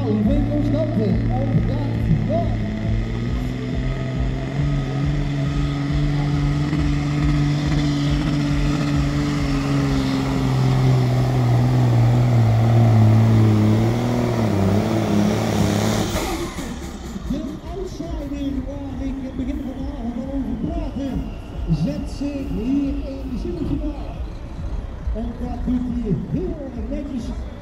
Calvin Constante op kaart 0. Zet zich hier in de semifinale. En dat doet hij heel erg netjes.